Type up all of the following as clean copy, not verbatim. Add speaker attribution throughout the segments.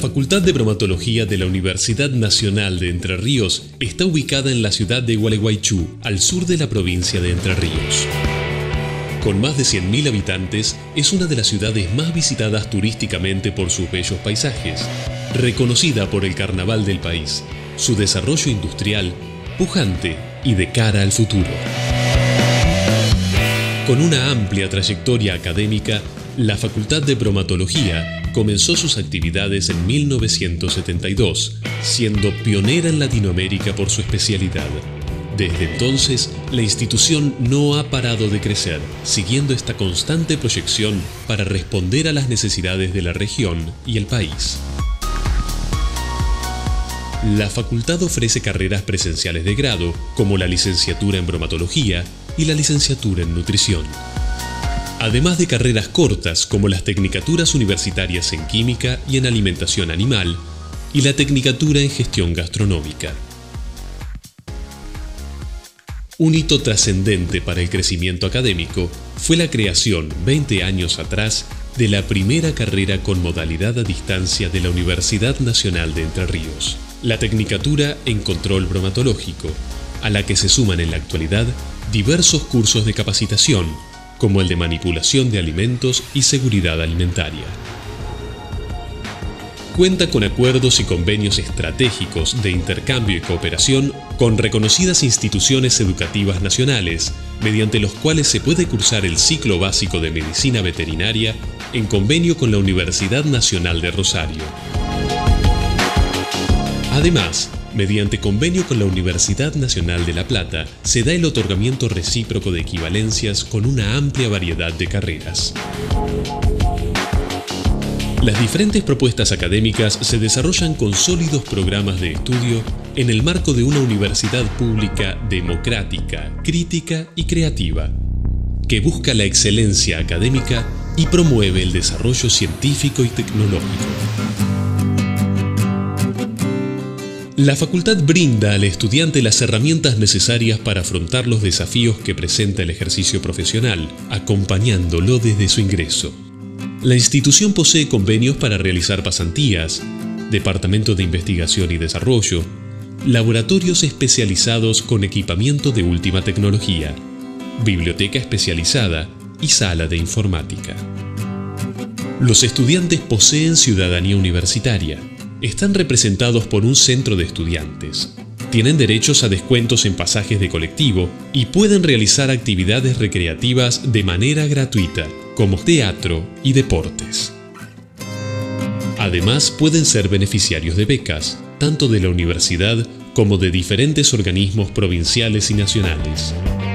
Speaker 1: La Facultad de Bromatología de la Universidad Nacional de Entre Ríos está ubicada en la ciudad de Gualeguaychú, al sur de la provincia de Entre Ríos. Con más de 100.000 habitantes, es una de las ciudades más visitadas turísticamente por sus bellos paisajes, reconocida por el carnaval del país, su desarrollo industrial, pujante y de cara al futuro. Con una amplia trayectoria académica, la Facultad de Bromatología comenzó sus actividades en 1972, siendo pionera en Latinoamérica por su especialidad. Desde entonces, la institución no ha parado de crecer, siguiendo esta constante proyección para responder a las necesidades de la región y el país. La facultad ofrece carreras presenciales de grado, como la licenciatura en bromatología y la licenciatura en nutrición. Además de carreras cortas, como las tecnicaturas universitarias en química y en alimentación animal, y la tecnicatura en gestión gastronómica. Un hito trascendente para el crecimiento académico fue la creación, 20 años atrás, de la primera carrera con modalidad a distancia de la Universidad Nacional de Entre Ríos, la Tecnicatura en Control Bromatológico, a la que se suman en la actualidad diversos cursos de capacitación, como el de manipulación de alimentos y seguridad alimentaria. Cuenta con acuerdos y convenios estratégicos de intercambio y cooperación con reconocidas instituciones educativas nacionales, mediante los cuales se puede cursar el ciclo básico de medicina veterinaria en convenio con la Universidad Nacional de Rosario. Además, mediante convenio con la Universidad Nacional de La Plata, se da el otorgamiento recíproco de equivalencias con una amplia variedad de carreras. Las diferentes propuestas académicas se desarrollan con sólidos programas de estudio en el marco de una universidad pública democrática, crítica y creativa, que busca la excelencia académica y promueve el desarrollo científico y tecnológico. La facultad brinda al estudiante las herramientas necesarias para afrontar los desafíos que presenta el ejercicio profesional, acompañándolo desde su ingreso. La institución posee convenios para realizar pasantías, departamento de investigación y desarrollo, laboratorios especializados con equipamiento de última tecnología, biblioteca especializada y sala de informática. Los estudiantes poseen ciudadanía universitaria. Están representados por un centro de estudiantes. Tienen derechos a descuentos en pasajes de colectivo y pueden realizar actividades recreativas de manera gratuita, como teatro y deportes. Además, pueden ser beneficiarios de becas, tanto de la universidad como de diferentes organismos provinciales y nacionales.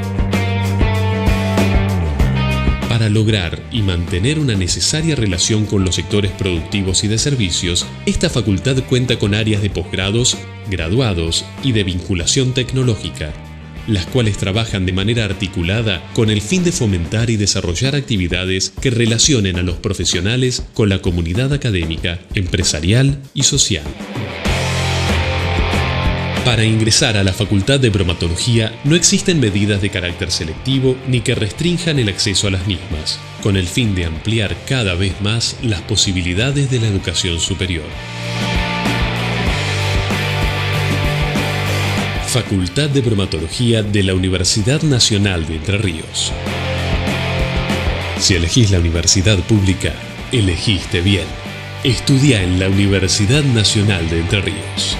Speaker 1: Para lograr y mantener una necesaria relación con los sectores productivos y de servicios, esta facultad cuenta con áreas de posgrados, graduados y de vinculación tecnológica, las cuales trabajan de manera articulada con el fin de fomentar y desarrollar actividades que relacionen a los profesionales con la comunidad académica, empresarial y social. Para ingresar a la Facultad de Bromatología no existen medidas de carácter selectivo ni que restrinjan el acceso a las mismas, con el fin de ampliar cada vez más las posibilidades de la educación superior. Facultad de Bromatología de la Universidad Nacional de Entre Ríos. Si elegís la universidad pública, elegiste bien. Estudia en la Universidad Nacional de Entre Ríos.